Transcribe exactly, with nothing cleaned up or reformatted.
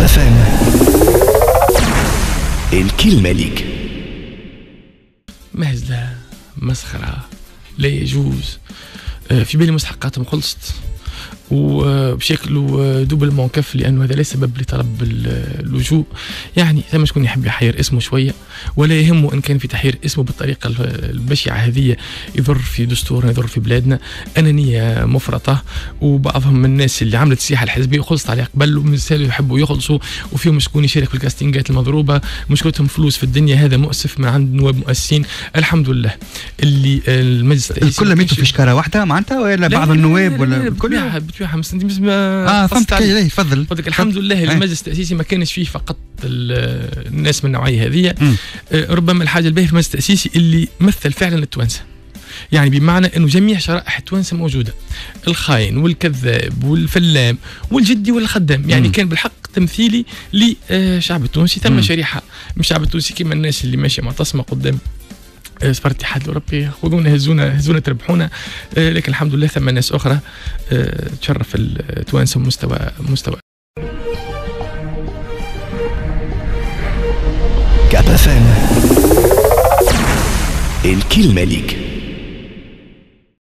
فام الكلمة ليك. مهزلة، مسخرة، لا يجوز. في بالي مستحقاتهم خلصت وبشكل دوبلمون كف، لأنه هذا لا سبب لطلب اللجوء. يعني ثم شكون يحب يحير اسمه شوية ولا يهمه إن كان في تحيير اسمه بالطريقة البشعة هذه يضر في دستورنا، يضر في بلادنا. أنانية مفرطة، وبعضهم من الناس اللي عملت السياحة الحزبية وخلصت عليها قبل ومازالوا يحبوا يخلصوا، وفيهم شكون يشارك في الكاستينجات المضروبة، مشكلتهم فلوس في الدنيا. هذا مؤسف من عند نواب مؤسسين. الحمد لله اللي المجلس الكل ميتوا في شكارة واحدة معناتها، ولا بعض النواب ولا كلها بتبيعها مس اه فهمت كيف. تفضل. الحمد لله المجلس التأسيسي ما كانش فيه فقط الناس من النوعية هذه. ربما الحاجة الباهية في المجلس التأسيسي اللي مثل فعلا التوانسة، يعني بمعنى أنه جميع شرائح التوانسة موجودة، الخاين والكذاب والفلام والجدي والخدام. يعني م. كان بالحق تمثيلي لشعب التونسي. ثم شريحة من الشعب التونسي كما الناس اللي ماشية معتصمة قدام صفر اتحاد الأوروبي، خذونا هزونا هزونا تربحونا. لكن الحمد لله ثم ناس أخرى تشرف التوانسة مستوى مستوى كاب فام الكلمة ليك.